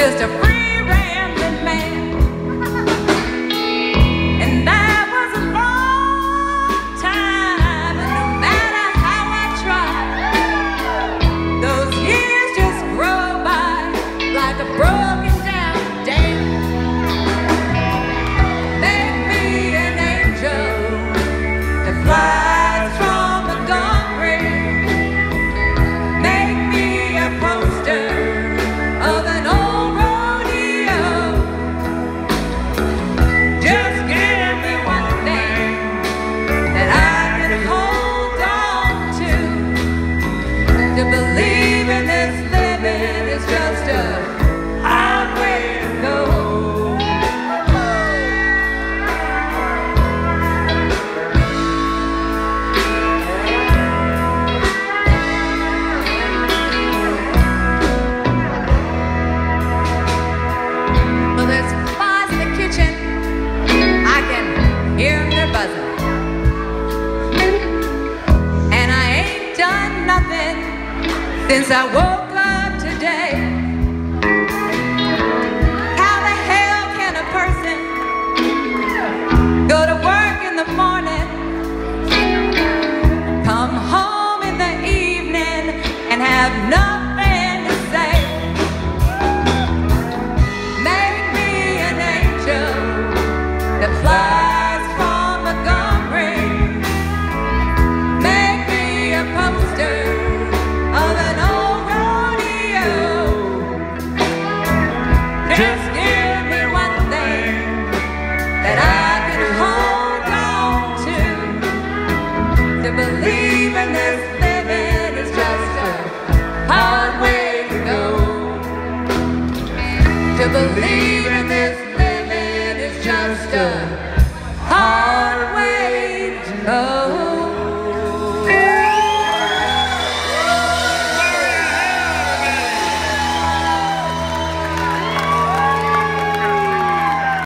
just a free rambling man. And that was a long time, and no matter how I tried, those years just grow by like a broken down dam. Make me an angel that flies from Montgomery. Make me a poster of an old rodeo. Just give me one thing that I can hold on to believe in this living is just a hard way to go. Well, there's flies in the kitchen. I can hear them, they're buzzing. And I ain't done nothing since I woke up today. How the hell can a person go to work in the morning, come home in the evening, and have nothing to say? Make me an angel that flies from Montgomery. Make me a poster of an old rodeo. Just give me one thing that I can hold on to believe in this living is just a hard way to go. To believe in this living is just a hard way to go.